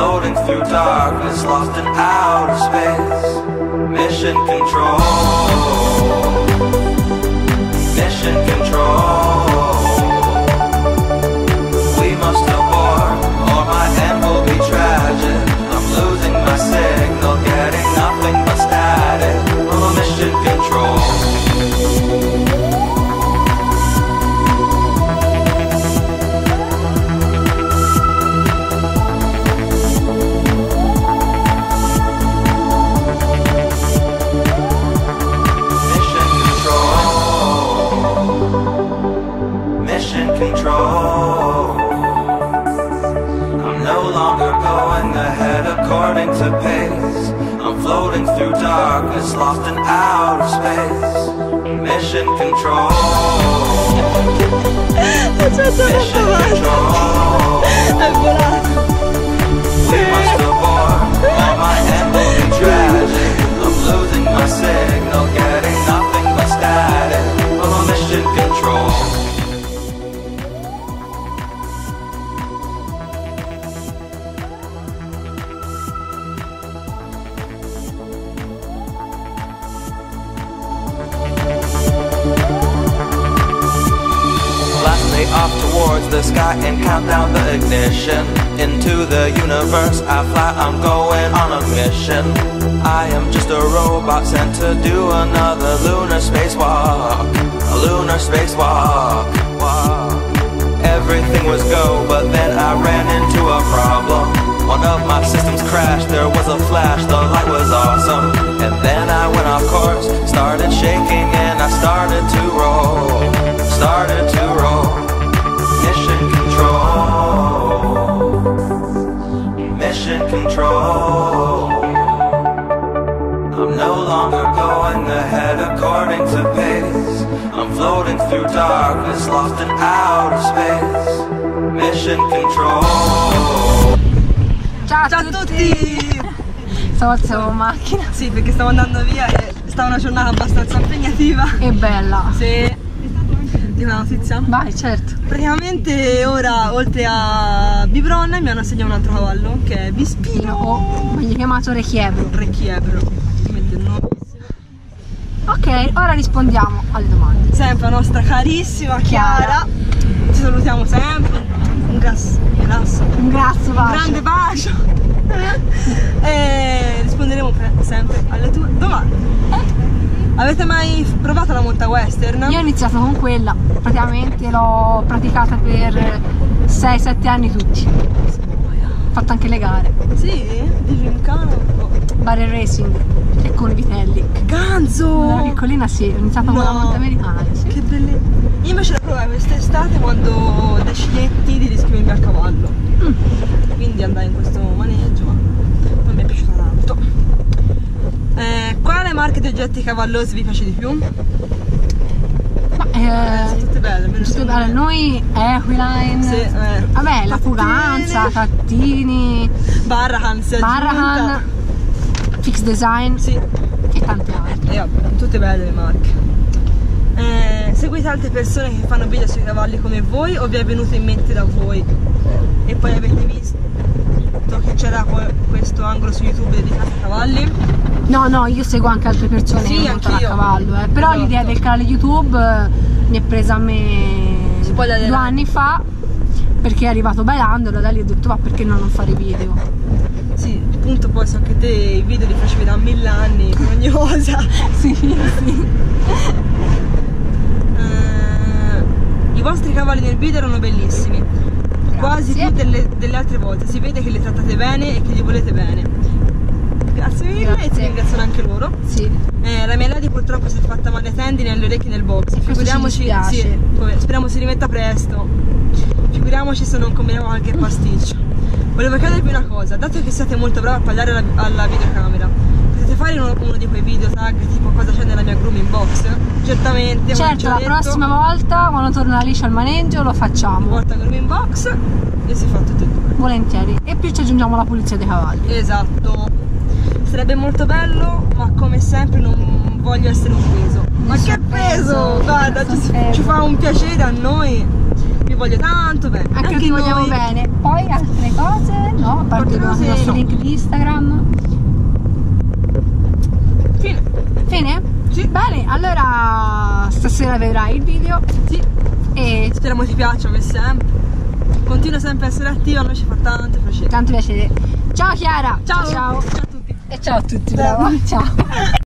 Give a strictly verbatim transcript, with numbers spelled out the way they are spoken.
floating through darkness, lost in outer space. Mission control. Mission control. We must abort, or my end will be tragic. I'm losing my signal, getting nothing but static. Oh, mission control. According to pace, I'm floating through darkness, lost in outer space. Mission control. Mission control. We must abort, or my end will be tragic. I'm losing my signal, getting nothing but static. Oh, mission control. Off towards the sky and count down the ignition. Into the universe I fly, I'm going on a mission. I am just a robot sent to do another lunar spacewalk. A lunar spacewalk. Everything was go, but then I ran into a problem. One of my systems crashed, there was a flash, the light was awesome. And then I went off course, started shaking and I started to roll. Started to roll. Mission control. Mission control. I'm no longer going ahead according to pace. I'm floating through darkness, lost in outer space. Mission control. Ciao, Ciao a tutti! tutti. Stavolta siamo in macchina. Sì, perché stavo andando via e stava una giornata abbastanza impegnativa. E bella. Sì. Di una notizia? Vai, certo. Praticamente ora, oltre a Bibron, mi hanno assegnato un altro cavallo, che è Bispino. O meglio chiamato Rechiebro. Rechiebro. Ok, ora rispondiamo alle domande. Sempre la nostra carissima Chiara. Chiara. Ci salutiamo sempre. Un grasso. Un grasso. Un grasso bacio. Un grande bacio. E risponderemo sempre alle tue domande. Eh? Avete mai provato la monta western? Io ho iniziato con quella, praticamente l'ho praticata per sei sette anni tutti. Ho fatto anche le gare. Sì? Di gincana? Oh. Barrel racing e con i vitelli. Che ganzo! Quando ero piccolina sì, ho iniziato no. con la monta americana. Sì. Che bellezza! Io invece la provai quest'estate quando decidetti di iscrivermi al cavallo. Mm. Quindi andai in questo maneggio, ma non mi è piaciuta tanto. Eh, quale marca di oggetti cavallosi vi piace di più? Ma, eh, sono tutte belle, me ne tutte belle. Noi Equiline, sì, eh. vabbè, la Fuganza, Cattini, Barrahan, Barrahan, Fix Design, sì. E tante altre. E vabbè, tutte belle le marche. Eh, seguite altre persone che fanno video sui cavalli come voi o vi è venuto in mente da voi? E poi avete visto che c'era questo angolo su YouTube dedicato ai cavalli? No, no, io seguo anche altre persone sì, che montano a cavallo, eh. Però esatto. L'idea del canale YouTube mi è presa a me due anni fa, perché è arrivato bailando, da lì ho detto va, perché no, non fare video? Sì, appunto, poi so che te i video li facevi da mille anni per ogni cosa. Sì, sì. Uh, I vostri cavalli nel video erano bellissimi. Grazie. Quasi più delle, delle altre volte, si vede che li trattate bene e che li volete bene. Grazie mille. Grazie. E ti ringraziano anche loro. Sì. Eh, la mia Lady purtroppo si è fatta male ai tendini e alle orecchie nel box. Figuriamoci, sì, speriamo si rimetta presto. Figuriamoci se non combiniamo qualche pasticcio. Volevo chiedervi una cosa, dato che siete molto bravi a parlare alla, alla videocamera, potete fare uno, uno di quei video tag tipo cosa c'è nella mia grooming box? Certamente. Certo, la prossima volta quando torna Alice al maneggio lo facciamo. Porta grooming box e si fa tutte e due. Volentieri. E più ci aggiungiamo la pulizia dei cavalli. Esatto. Sarebbe molto bello, ma come sempre non voglio essere un peso. Ma che peso! Guarda, ci, ci fa un piacere a noi. Vi voglio tanto bene. Anche, Anche ti vogliamo noi. bene. Poi altre cose? No, a parte il nostro link di Instagram. Fine. Fine? Sì. Bene, allora stasera vedrai il video. Sì. E speriamo ti piaccia come sempre. Continua sempre a essere attiva, a noi ci fa tanto piacere. Tanto piacere. Ciao Chiara. Ciao. Ciao. Ciao a tutti. E ciao a tutti, brava. Ciao.